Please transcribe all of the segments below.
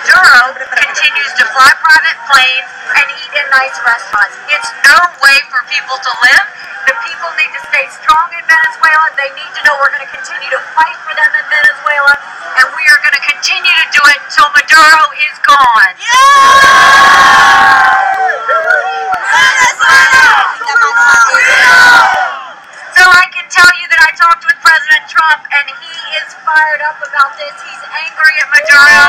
Maduro continues to fly private planes and eat in nice restaurants. It's no way for people to live. The people need to stay strong in Venezuela. They need to know we're going to continue to fight for them in Venezuela, and we are going to continue to do it until Maduro is gone. So I can tell you that I talked with President Trump, and he is fired up about this. He's angry at Maduro.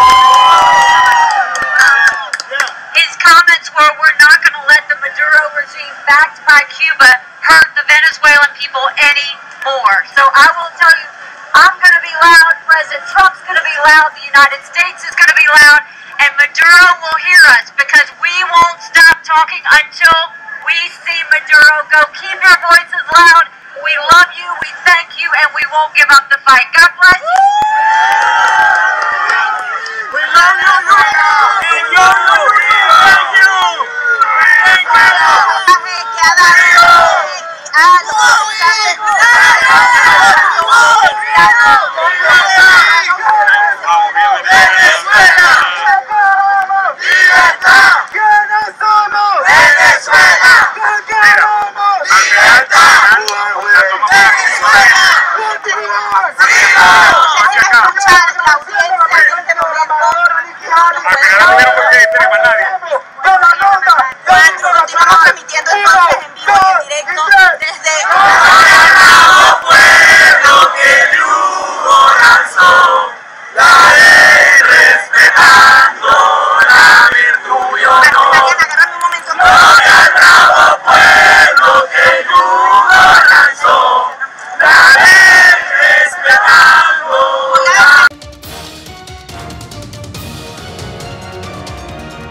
His comments were, we're not going to let the Maduro regime backed by Cuba hurt the Venezuelan people anymore. So I will tell you, I'm going to be loud, President Trump's going to be loud, the United States is going to be loud, and Maduro will hear us, because we won't stop talking until we see Maduro go. Keep your voices loud. We love you, we thank you, and we won't give up the fight. God bless you. We love you, Thank you. Continuamos transmitiendo entonces en vivo y en directo desde agarrarme un momento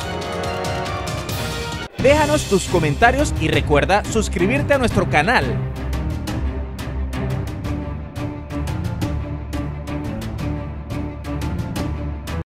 Déjanos tus comentarios y recuerda suscribirte a nuestro canal.